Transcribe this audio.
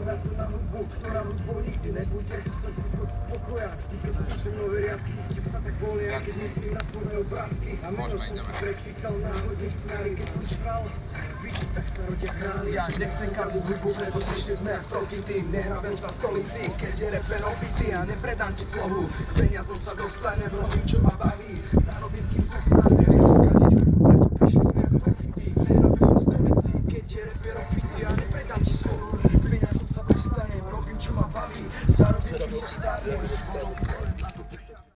na to na hudbu, ktorá hudbou nikdy nebude. Som si pod spokoja, vždy keď píšem nové riadky, cítim sa tak voľne, keď myslím na tvoje obrátky. A meno som si prečítal náhodne v snári, keď som sral. Víš, tak sa rodia králi. Ja nechcem kaziť hudbu, preto prišli sme jak profi tým. Nehrabem sa stolici, keď je reper opitý a nepredám ti slohu. K peniazom sa dostanem, robím čo ma baví. Zarobím kým zostane, nechcem kaziť hudbu, preto prišli sme jak profi tým. Nehrabem sa stolici, keď je reper opitý a nepredám ti slohu. K peniazom sa dostanem, robím čo ma baví. Zarobím kým zostane.